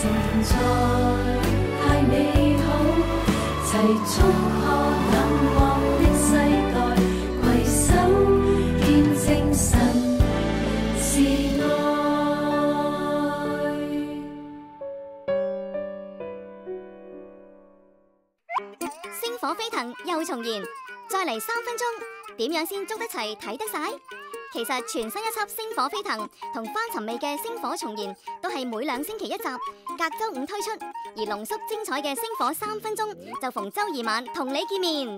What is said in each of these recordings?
在太美好，齊祝賀冷漠的世代，攜手見證神是愛。 星火飛騰又重燃，再嚟3分鐘，點樣先捉得齊睇得晒？其實全新一輯《星火飛騰》同翻尋味嘅《星火重燃》都係每2星期1集，隔週5推出。而濃縮精彩嘅《星火3分鐘》就逢週2晚同你見面。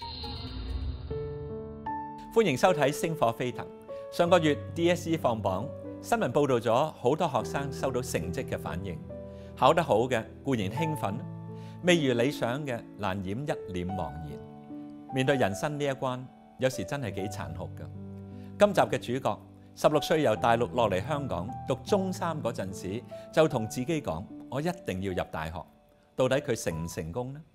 歡迎收睇《星火飛騰》。上個月 DSE 放榜，新聞報道咗好多學生收到成績嘅反應。考得好嘅固然興奮，未如理想嘅難掩一臉茫然。面對人生呢一關，有時真係幾殘酷㗎。今集嘅主角16歲由大陸落嚟香港讀中3嗰陣時，就同自己講：我一定要入大學。到底佢成唔成功呢？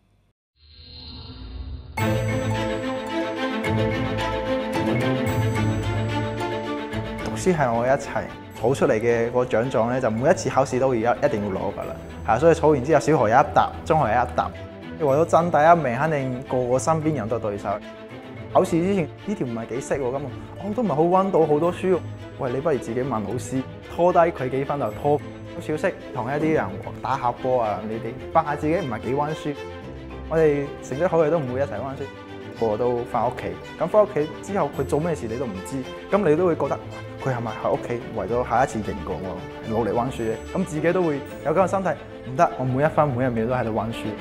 讀書係我一切，儲出嚟嘅個獎狀咧，就每一次考試都一定要攞㗎啦。係，所以儲完之後，小學有一沓，中學有一沓。為咗爭第一名，肯定個身邊人都對手。考試之前呢條唔係幾識喎，咁我都唔係好溫到好多書。喂，你不如自己問老師，拖低佢幾分就拖。好少識同一啲人打下波啊！你哋扮下自己唔係幾溫書。我哋成績好嘅都唔會一齊溫書，個個都翻屋企。咁翻屋企之後，佢做咩事你都唔知，咁你都會覺得佢係咪喺屋企為咗下一次贏過我努力溫書咧？咁自己都會有咁嘅心態，唔得，我每一分每一秒都喺度溫書。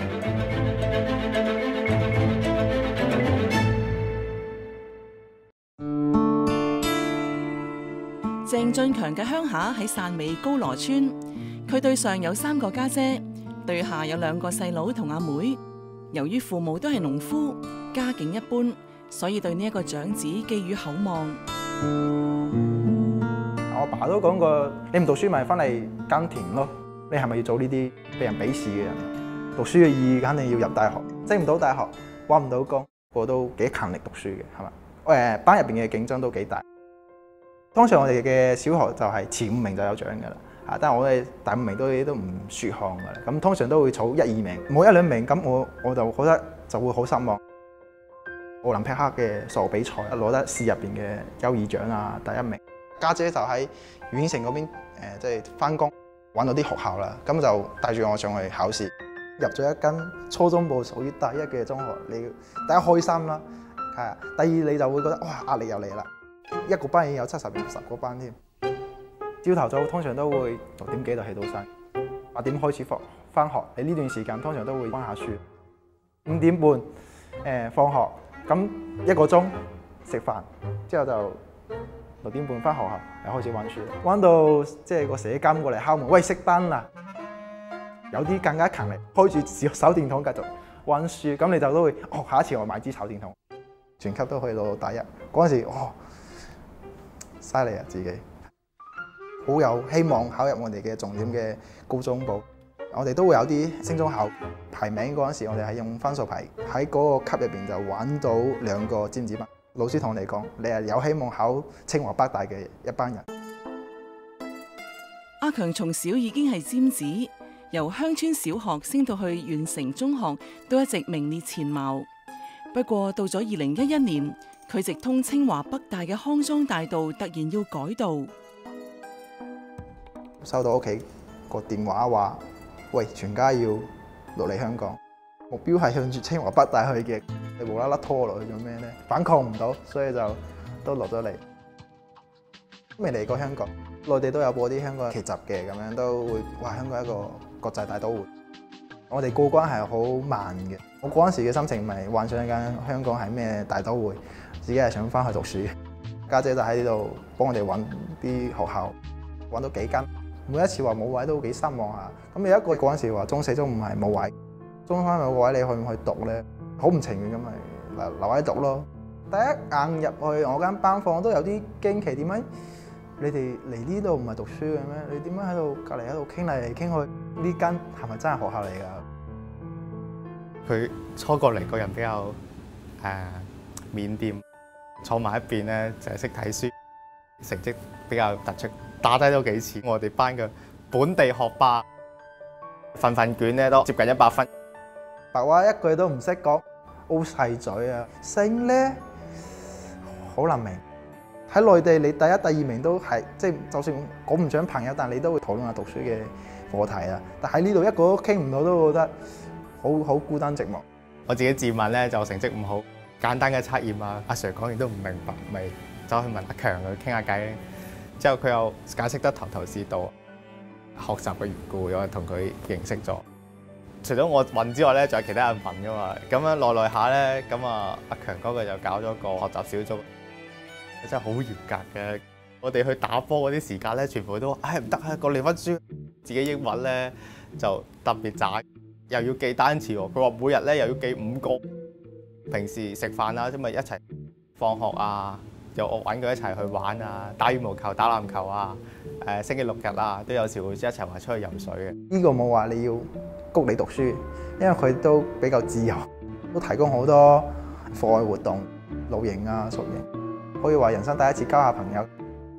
鄭俊強嘅鄉下喺汕尾高羅村，佢對上有3個家姐，對下有2個細佬同阿妹。由於父母都係農夫，家境一般，所以對呢一個長子寄予厚望。 我爸都講過，你唔讀書咪翻嚟耕田咯。你係咪要做呢啲被人鄙視嘅人？讀書嘅意義肯定要入大學，升唔到大學，揾唔到工，個都幾勤力讀書嘅，係嘛？班入邊嘅競爭都幾大。通常我哋嘅小學就係前5名就有獎㗎啦，但係我哋第5名都唔殊項㗎啦。咁通常都會儲1、2名，冇1、2名咁我就覺得就會好失望。奧林匹克嘅數學比賽攞得市入邊嘅優異獎啊，第1名。家姐就喺縣城嗰邊即係翻工，揾到啲學校啦，咁就帶住我上去考試，入咗一間初中部屬於第1嘅中學。你第一開心啦，係啊，第二你就會覺得哇壓力又嚟啦。1個班已經有70人，10個班添。朝頭早通常都會6點幾就起到身，8點開始翻學。你呢段時間通常都會温下書。5點半放學，咁1個鐘食飯，之後就6點半翻學校又開始温書，温到即係個社監過嚟敲門，喂熄燈啦！有啲更加勤力，開住手電筒繼續温書，咁你就都會下一次我買支手電筒，全級都可以攞到第1。嗰陣時犀利啊！自己好有希望考入我哋嘅重點嘅高中部。我哋都會有啲升中考排名嗰陣時，我哋係用分數排，喺嗰個級入邊就揾到2個尖子班。老師同我哋講：你係有希望考清華北大嘅一班人。 阿強從小已經係尖子，由鄉村小學升到去縣城中學，都一直名列前茅。不過到咗2011年，佢直通清華北大嘅康莊大道突然要改道， 收到屋企個電話話：喂，全家要落嚟香港，目標係向住清華北大去嘅。你無啦啦拖落去做咩呢？反抗唔到，所以就都落咗嚟。未嚟過香港，內地都有播啲香港劇集嘅，咁樣都會話香港係一個國際大都會。我哋過關係好慢嘅。我嗰陣時嘅心情唔係幻想一間香港係咩大都會，自己係想翻去讀書。家姐就喺呢度幫我哋揾啲學校，揾到幾間。每一次話冇位都幾失望下。咁有一個嗰陣時話中4、中5係冇位，中3有個位你去唔去讀咧？好唔情願咁咪留喺度咯。第一眼入去我間班房都有啲驚奇，點解你哋嚟呢度唔係讀書嘅咩？你點解喺度隔離喺度傾嚟傾去？呢間係咪真係學校嚟㗎？ 佢初過嚟個人比較腼腆，坐埋一邊咧就係識睇書，成績比較突出，打低咗幾次我哋班嘅本地學霸。 份卷咧都接近100分。 白話一句都唔識講，O細嘴啊！姓咧好難明。喺內地，你第一、第二名都係即係，就算講唔上朋友，但你都會討論下讀書嘅課題啊。但喺呢度一個都傾唔到，都覺得好孤單寂寞。 我自己自問咧就成績唔好，簡單嘅測驗啊，阿 Sir 講完都唔明白，咪走去問阿強佢傾下偈。之後佢又解釋得頭頭是道，學習嘅緣故，有人同佢認識咗。除咗我問之外咧，仲有其他人問噶嘛。咁樣耐下咧，咁啊阿強嗰個就搞咗個學習小組，真係好嚴格嘅。我哋去打波嗰啲時間咧，全部都唔得啊，過嚟温書。自己英文咧就特別渣，又要記單詞喎。佢話每日咧又要記5個。平時食飯啊，咁咪一齊放學啊，又我揾佢一齊去玩啊，打羽毛球、打籃球啊。星期6日啊，都有時會一齊話出去游水嘅。 呢個冇話你要谷你讀書，因為佢都比較自由，都提供好多課外活動、露營啊、宿營，可以話人生第一次交下朋友。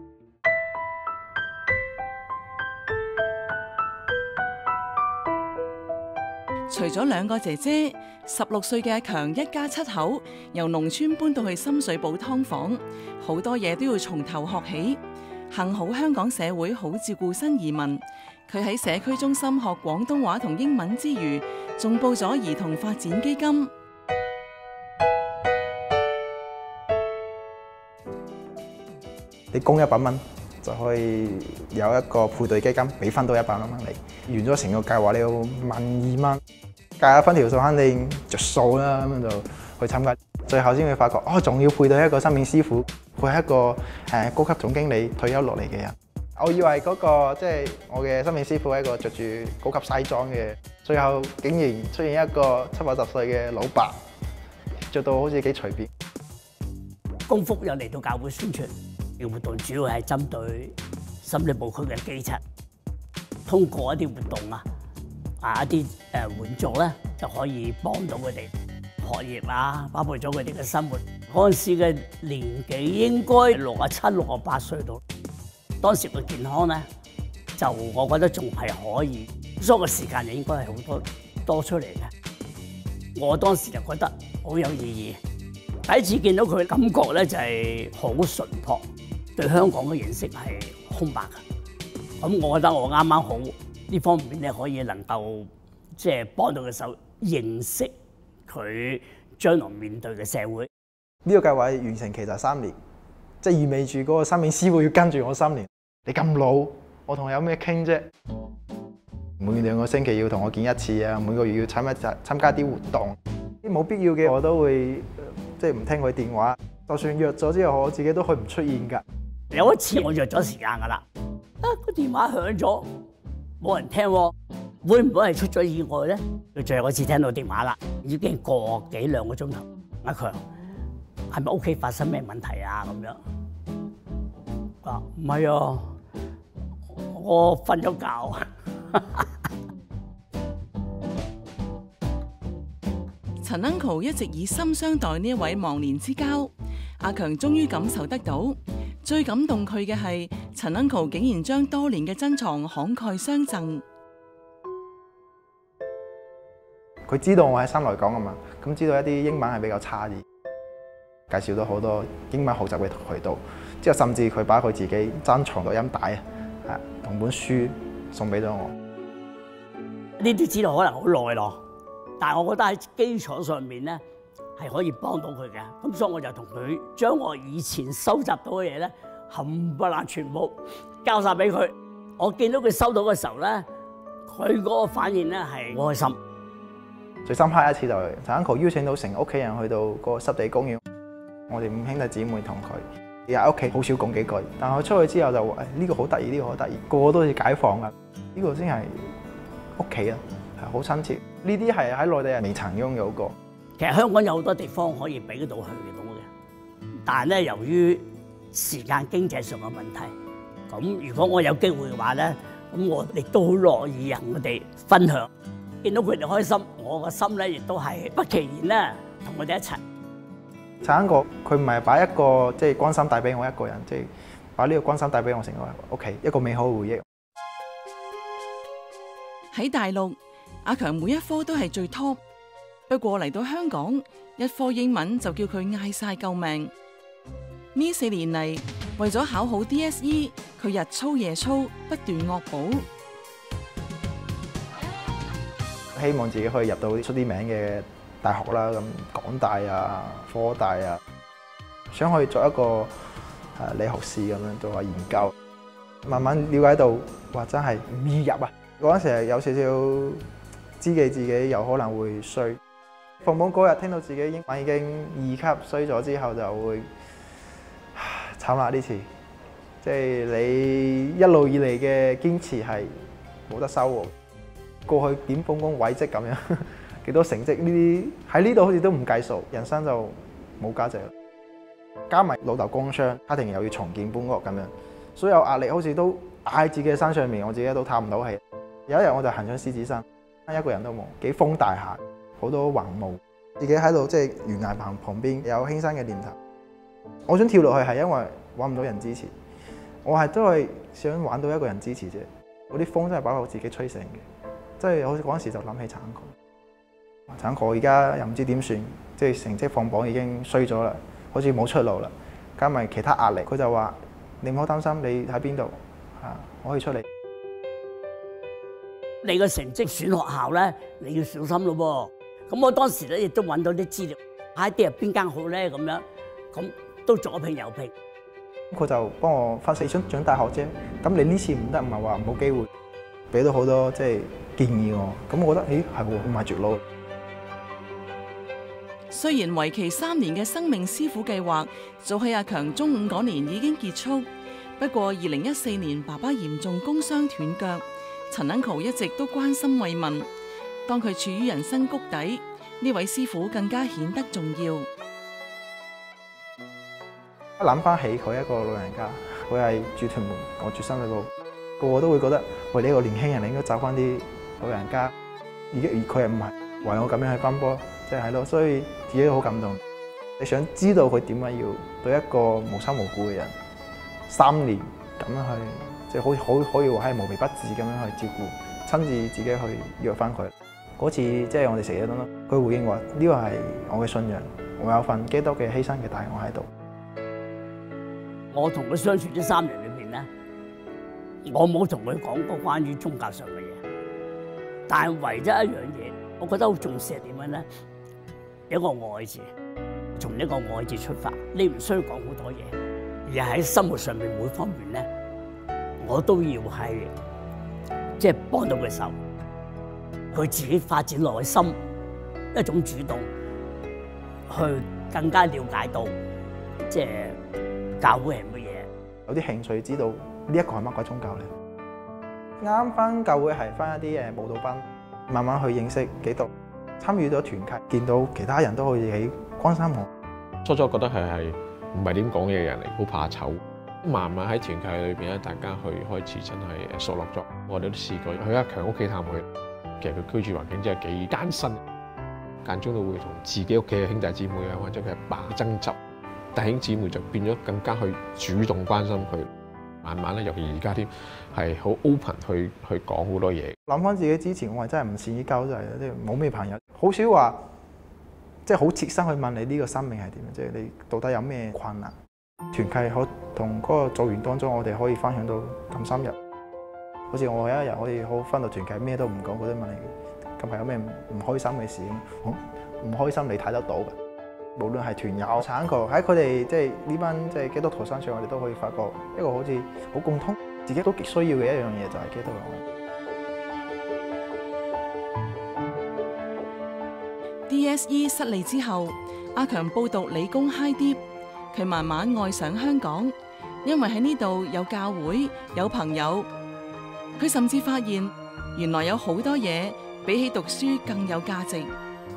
除咗2個姐姐，16歲嘅阿強一家7口由農村搬到去深水埗劏房，好多嘢都要從頭學起。幸好香港社會好照顧新移民，佢喺社區中心學廣東話同英文之餘，仲報咗兒童發展基金。 你供100蚊就可以有一個配對基金，俾翻多100蚊你。完咗成個計劃，你要12蚊，計一分條數肯定着數啦，咁樣就去參加。最後先會發覺，仲要配對一個生命師傅，配一個高級總經理退休落嚟嘅人。我以為嗰個即係我嘅生命師傅係一個着住高級西裝嘅，最後竟然出現一個70、80歲嘅老伯，着到好似幾隨便。 公福又嚟到教會宣傳嘅活動，主要係針對深水埗區嘅基層，通過一啲活動一啲援助咧，就可以幫到佢哋學業啊，包括咗佢哋嘅生活。嗰陣時嘅年紀應該67、68歲度，當時嘅健康咧，就我覺得仲係可以，所以個時間就應該係好多出嚟嘅。我當時就覺得好有意義，第一次見到佢感覺咧就係好純樸，對香港嘅認識係空白嘅。咁我覺得我啱啱好呢方面咧，可以能夠即係幫到佢手認識佢將來面對嘅社會。 呢個計劃完成期就3年，即係意味住嗰個生命師傅要跟住我3年。你咁老，我同佢有咩傾啫？每2個星期要同我見1次啊，每個月要參加啲活動，啲冇必要嘅我都會即係唔聽佢電話。就算約咗之後，我自己都去唔出現㗎。 有一次我約咗時間㗎啦，個電話響咗，冇人聽喎，會唔會係出咗意外咧？佢最後一次聽到電話啦，已經過幾2個鐘頭。阿強係咪屋企發生咩問題啊？咁樣唔係啊，我瞓咗覺。 陳 uncle 一直以心相待呢一位忘年之交，阿強終於感受得到。最感動佢嘅係陳 uncle 竟然將多年嘅珍藏慷慨相贈。 佢知道我喺新來港啊嘛，咁知道一啲英文係比較差啲，介紹到好多英文學習嘅渠道。之後甚至佢把佢自己珍藏錄音帶同本書送俾咗我。 呢啲資料可能好耐咯，但係我覺得喺基礎上面咧係可以幫到佢嘅。咁所以我就同佢將我以前收集到嘅嘢咧冚唪唥全部交晒俾佢。我見到佢收到嘅時候咧，佢嗰個反應咧係好開心。 最深刻一次就係陳 uncle 邀請到成屋企人去到個濕地公園，我哋5兄弟姊妹同佢。喺屋企好少講幾句，但係我出去之後就話：呢個好得意，呢個好得意，個個都好似解放啊！呢個先係屋企啊，係好親切。呢啲係喺內地人未曾擁有過。 其實香港有好多地方可以俾到去到嘅，但係咧由於時間經濟上嘅問題，咁如果我有機會嘅話咧，咁我亦都好樂意同佢哋分享。見到佢哋開心，我個心咧亦都係不其然咧同佢哋一齊。 陳 uncle 佢唔係把一個即係關心帶俾我一個人，即係把呢個關心帶俾我成個屋企一個美好嘅回憶。 喺大陸， 阿強每一科都係最 top， 不過嚟到香港，一科英文就叫佢嗌晒救命。呢4年嚟，為咗考好 DSE， 佢日操夜操，不斷惡補。 希望自己可以入到出啲名嘅大學啦，咁港大啊、科大啊，想可以做一個理學士咁樣做下研究，慢慢了解到話真係唔易入啊！嗰陣時係有少少知己自己有可能會衰。放榜嗰日聽到自己英文已經2級衰咗之後，就會慘啦呢次，即係你一路以嚟嘅堅持係冇得收喎。過去點豐功偉績咁樣，幾多成績呢啲喺呢度好似都唔計數，人生就冇價值啦。加埋老豆工傷，家庭又要重建搬屋咁樣，所有壓力好似都喺自己嘅身上面，我自己都透唔到氣。有一日我就行上獅子山，一個人都冇，幾風大下，好多雲霧，自己喺度即係懸崖旁邊有輕生嘅念頭。我想跳落去係因為揾唔到人支持，我係都係想揾到一個人支持啫。嗰啲風真係把我自己吹醒嘅，即係好似嗰陣時就諗起產科而家又唔知點算，即係成績放榜已經衰咗啦，好似冇出路啦，加埋其他壓力，佢就話你唔好擔心，你喺邊度我可以出嚟。 你個成績選學校咧，你要小心咯喎。咁我當時咧亦都揾到啲資料，喺啲入邊間好咧咁樣，咁都左拼右拼。 佢就幫我分析想上大學啫，咁你呢次唔得，唔係話冇機會，俾到好多即係建議我。咁我覺得，咦係喎，唔係絕路。 雖然為期3年嘅生命師傅計劃早喺阿強中5嗰年已經結束，不過2014年爸爸嚴重工傷斷腳，陳 uncle 一直都關心慰問。當佢處於人生谷底，呢位師傅更加顯得重要。 諗翻起佢一個老人家，佢係住屯門，我住深水埗，個個都會覺得，喂，你一個年輕人，你應該找翻啲老人家。而佢又唔係為我咁樣去奔波，即係咯，所以自己都好感動。你想知道佢點解要對一個無親無故嘅人3年咁樣去，即係可以話係無微不至咁樣去照顧，親自自己去約翻佢。嗰次即係我哋食嘢咯，佢回應話：呢個係我嘅信仰，我有份基督嘅犧牲嘅大愛喺度。 我同佢相處呢3年裏邊咧，我冇同佢講過關於宗教上嘅嘢，但係唯一一樣嘢，我覺得好重視係點樣咧？有一個愛字，從呢個愛字出發，你唔需要講好多嘢，而係喺生活上面每方面咧，我都要係即係幫到佢手，佢自己發展內心一種主動，去更加了解到即係教會係乜嘢， 有啲興趣知道呢一個係乜鬼宗教咧。啱翻教會係翻一啲舞蹈班，慢慢去認識基督，參與咗團契，見到其他人都可以喺關心我。 初初覺得佢係唔係點講嘢嘅人嚟，好怕醜。慢慢喺團契裏邊咧，大家去開始真係熟絡咗。我哋都試過去阿強屋企探佢，其實佢居住環境真係幾艱辛，間中都會同自己屋企嘅兄弟姊妹啊，或者佢阿爸爭執。弟兄姊妹就變咗更加去主動關心佢，慢慢咧，尤其而家添係好 open 去講好多嘢。諗翻自己之前，我係真係唔善於交際，即係冇咩朋友，好少話即係好切身去問你呢個生命係點，即係你到底有咩困難。團契可同嗰個組員當中，我哋可以分享到咁深入。好似我有一日可以好翻到團契，咩都唔講，嗰啲問你近排有咩唔開心嘅事，唔開心你睇得到嘅。無論係團友、產科，喺佢哋即係呢班即係基督徒身上，我哋都可以發覺一個好似好共通，自己都極需要嘅一樣嘢就係基督嘅愛。 DSE 失利之後，阿強報讀理工 High Dip， 佢慢慢愛上香港，因為喺呢度有教會、有朋友。佢甚至發現原來有好多嘢比起讀書更有價值。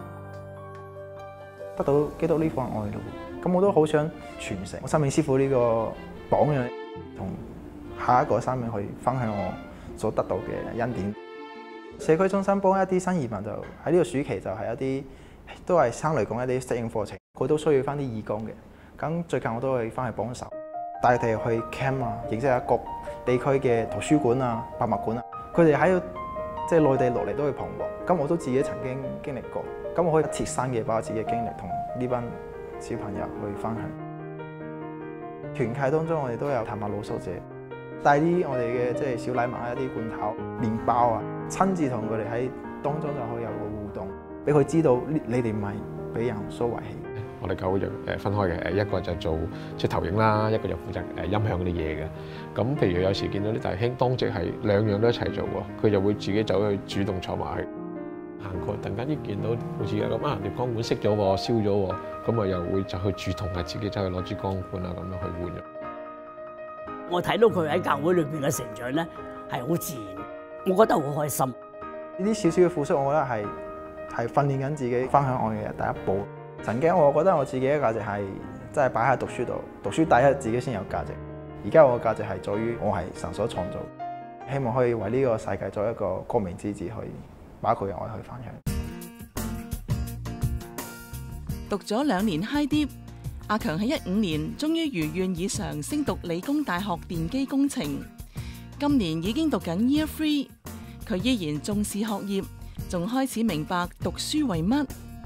得到基督呢份愛咯，咁我都好想傳承我生命師傅呢個榜樣，同下一個生命去分享我所得到嘅恩典。社區中心幫一啲新移民就喺呢個暑期就係一啲都係生嚟講一啲適應課程，佢都需要翻啲義工嘅。咁最近我都會翻去幫手，帶佢哋去 camp 啊，認識一個地區嘅圖書館啊、博物館啊，佢哋喺度即係內地落嚟都去彷徨，咁我都自己曾經經歷過，咁我可以切身嘅把我自己嘅經歷同呢班小朋友去分享。團契當中我哋都有探下露宿者，帶啲我哋嘅即係小禮物啊、一啲罐頭、麵包啊，親自同佢哋喺當中就可以有個互動，俾佢知道你哋唔係俾人所遺棄。 我哋教會就分開嘅，一個就做即係投影啦，一個就負責音響嗰啲嘢嘅。咁譬如有時見到啲弟兄當值係兩樣都一齊做喎，佢就會自己走去主動坐埋去行過，突然間一見到好似咁啊，條光管熄咗喎，燒咗喎，咁啊又會就去主動係自己走去攞支光管啊咁樣去換咗。 我睇到佢喺教會裏邊嘅成長咧係好自然，我覺得好開心。 呢啲少少嘅付出，我覺得係訓練緊自己分享愛嘅第一步。曾經我覺得我自己嘅價值係真係擺喺讀書度，讀書第一自己先有價值。而家我嘅價值係在於我係神所創造，希望可以為呢個世界做一個光明之子，去把佢嘅愛去分享。 讀咗2年 High Dip， 阿強喺15年終於如願以償升讀理工大學電機工程，今年已經讀緊 Year 3，佢依然重視學業，仲開始明白讀書為乜。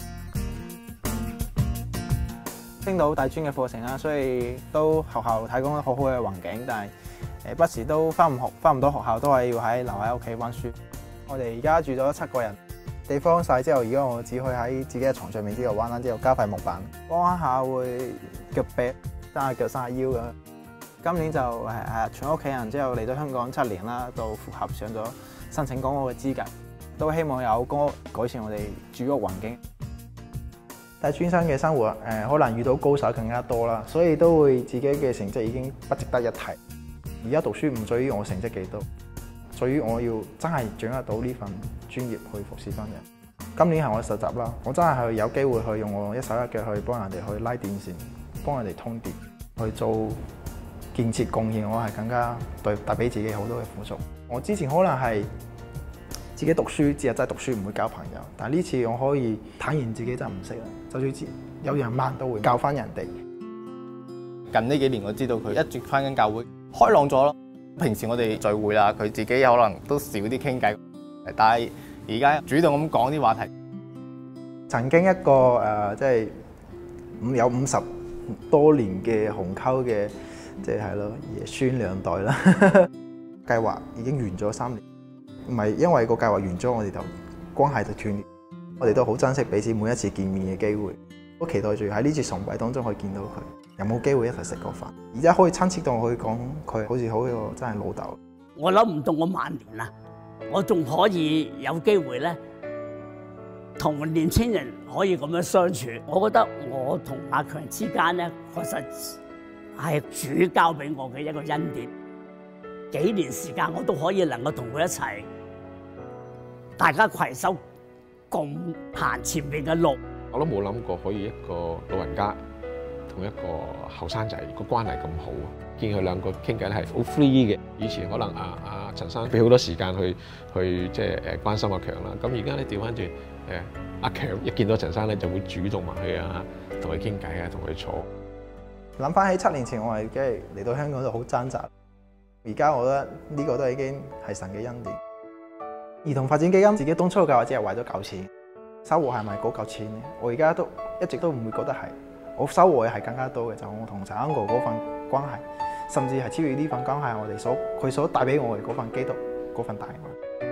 升到大專嘅課程啦，所以都學校提供好好嘅環境，但係不時都翻唔到學校，都係要留喺屋企温書。我哋而家住咗7個人，地方細之後，而家我只可以喺自己嘅床上面之後玩啦，之後加塊木板，幫下會腳跛、生下腳、生下腰咁。今年就全屋企人之後嚟到香港7年啦，到符合上咗申請公屋嘅資格，都希望有公屋改善我哋住屋環境。大專生嘅生活可能遇到高手更加多啦，所以都會自己嘅成績已經不值得一提。而家讀書唔在於我成績幾多，在於我要真係掌握到呢份專業去服侍翻人。今年係我實習啦，我真係有機會去用我一手一腳去幫人哋去拉電線，幫人哋通電，去做建設貢獻。我係更加帶俾自己好多嘅付出。我之前可能係自己讀書，只係真係讀書，唔會交朋友。但係呢次我可以坦然自己真係唔識啦，就算有人問都會教翻人哋。 近呢幾年我知道佢一直翻緊教會，開朗咗咯。平時我哋聚會啦，佢自己可能都少啲傾偈，但係而家主動咁講啲話題。 曾經一個即係有50多年嘅鴻溝嘅，即係咯爺孫兩代啦。計劃已經完咗3年。唔係因為個計劃完咗，我哋就關係就斷裂。我哋都好珍惜彼此每一次見面嘅機會，都期待住喺呢次崇拜當中可以見到佢，有冇機會一齊食個飯。而家可以親切到我可以講佢好似好似個真係老豆。 我諗唔到我晚年啦，我仲可以有機會咧，同年青人可以咁樣相處。我覺得我同阿強之間咧，確實係主交俾我嘅一個恩典。幾年時間我都可以能夠同佢一齊，大家攜手共行前面嘅路。 我都冇諗過可以一個老人家同一個後生仔個關係咁好，見佢兩個傾偈咧係好 free 嘅。以前可能陳生俾好多時間去即係關心阿強啦，咁而家咧調翻轉阿強一見到陳生咧就會主動埋去啊，同佢傾偈啊，同佢坐。 諗翻起7年前我係梗係嚟到香港就好掙扎。而家我覺得呢個都已經係神嘅恩典。兒童發展基金自己當初嘅計劃只係為咗搞錢，收穫係咪嗰嚿錢咧？我而家都一直都唔會覺得係，我收穫嘅係更加多嘅，就我同陳恩哥嗰份關係，甚至係超越呢份關係，我哋佢所帶俾我嘅嗰份基督嗰份大愛。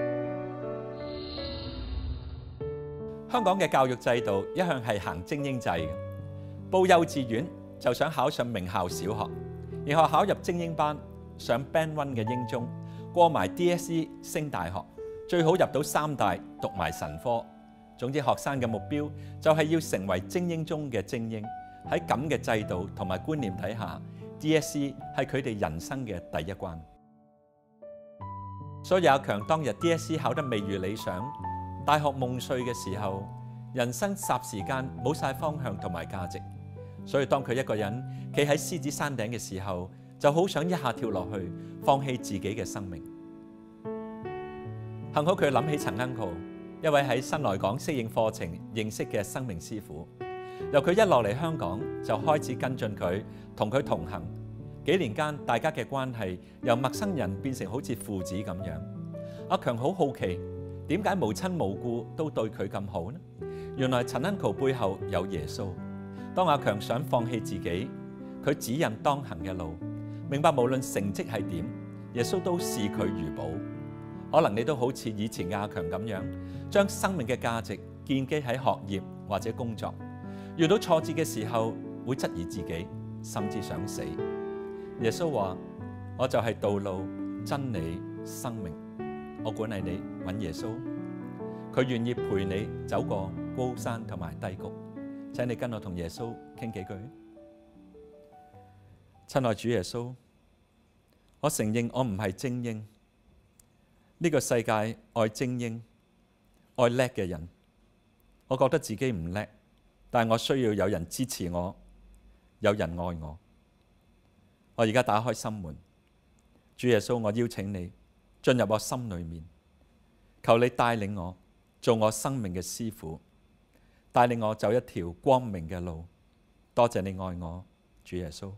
香港嘅教育制度一向係行精英制嘅，報幼稚園就想考上名校小學，然後考入精英班。上 Band 1嘅英中，過埋 DSE 升大學，最好入到3大讀埋神科。總之學生嘅目標就係要成為精英中嘅精英。喺咁嘅制度同埋觀念底下， DSE 係佢哋人生嘅第一關。所以阿強當日 DSE 考得未如理想，大學夢碎嘅時候，人生霎時間冇晒方向同埋價值。所以當佢一個人企喺獅子山頂嘅時候，就好想一下跳落去，放棄自己嘅生命。幸好佢諗起陳恩浩，一位喺新來港適應課程認識嘅生命師傅。由佢一落嚟香港，就開始跟進佢，同佢同行。幾年間，大家嘅關係由陌生人變成好似父子咁樣。阿強好好奇， 點解無親無故都對佢咁好呢？原來陳恩豪背後有耶穌。當阿強想放棄自己，佢指引當行嘅路，明白無論成績係點，耶穌都視佢如寶。可能你都好似以前嘅阿強咁樣，將生命嘅價值建基喺學業或者工作，遇到挫折嘅時候會質疑自己，甚至想死。耶穌話：我就係道路、真理、生命。我鼓勵你揾耶穌，佢願意陪你走過高山同埋低谷。請你跟我同耶穌傾幾句。親愛主耶穌，我承認我唔係精英。呢個世界愛精英、愛叻嘅人，我覺得自己唔叻，但係我需要有人支持我，有人愛我。我而家打開心門，主耶穌，我邀請你進入我心裏面，求你帶領我做我生命嘅師傅，帶領我走一條光明嘅路。多謝你愛我，主耶穌。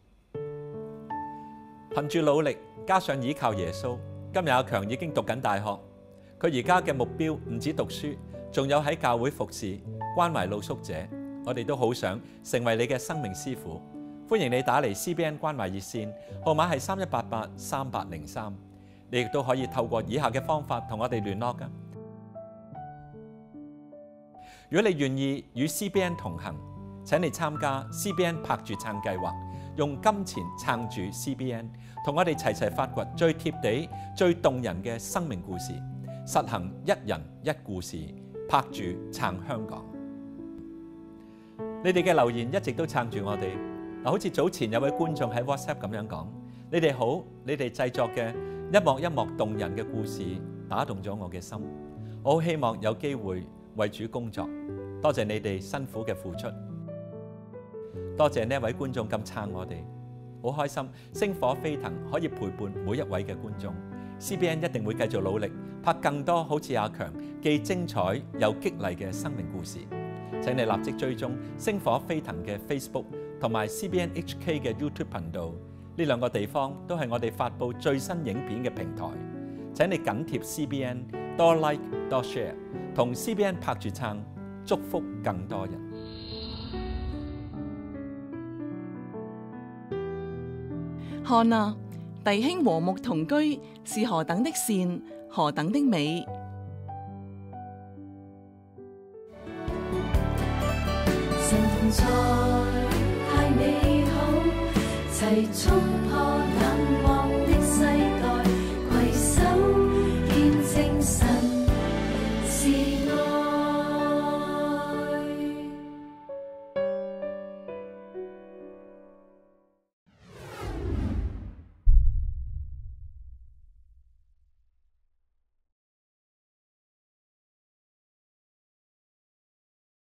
憑住努力加上依靠耶穌，今日阿強已經讀緊大學。佢而家嘅目標唔止讀書，仲有喺教會服侍、關懷露宿者。我哋都好想成為你嘅生命師傅。歡迎你打嚟 CBN 關懷熱線，號碼係31883803。你亦都可以透過以下嘅方法同我哋聯絡㗎。如果你願意與 CBN 同行，請你參加 CBN 拍住撐計劃，用金錢撐住 CBN， 同我哋齊齊發掘最貼地、最動人嘅生命故事，實行一人一故事，拍住撐香港。你哋嘅留言一直都撐住我哋。好似早前有位觀眾喺 WhatsApp 咁樣講：你哋好，你哋製作嘅一幕一幕動人嘅故事打動咗我嘅心。我好希望有機會為主工作。多謝你哋辛苦嘅付出，多謝呢位觀眾咁撐我哋，好開心星火飛騰可以陪伴每一位嘅觀眾。CBN 一定會繼續努力拍更多好似阿強既精彩又激勵嘅生命故事。請你立即追蹤星火飛騰嘅 Facebook 同埋 CBN HK 嘅 YouTube 頻道，呢兩個地方都係我哋發布最新影片嘅平台。請你緊貼 CBN， 多 like 多 share， 同 CBN 拍住撐，祝福更多人。 看啊，弟兄和睦同居是何等的善，何等的美。 神同在太美好，齊衝破